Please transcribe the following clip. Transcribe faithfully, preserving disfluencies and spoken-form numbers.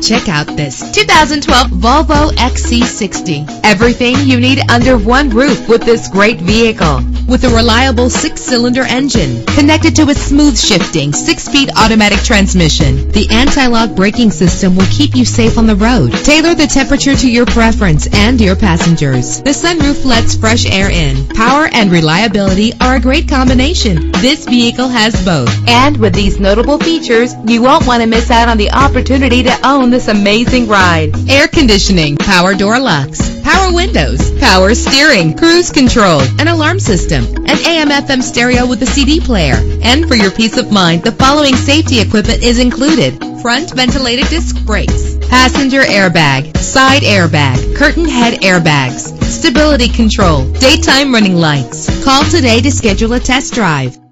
Check out this two thousand twelve Volvo X C sixty. Everything you need under one roof with this great vehicle. With a reliable six-cylinder engine connected to a smooth shifting six-speed automatic transmission, the anti-lock braking system will keep you safe on the road. Tailor the temperature to your preference and your passengers. The sunroof lets fresh air in. Power and reliability are a great combination. This vehicle has both. And with these notable features, you won't want to miss out on the opportunity to own this amazing ride. Air conditioning, power door locks, power windows, power steering, cruise control, an alarm system, an A M F M stereo with a C D player. And for your peace of mind, the following safety equipment is included: front ventilated disc brakes, passenger airbag, side airbag, curtain head airbags, stability control, daytime running lights. Call today to schedule a test drive.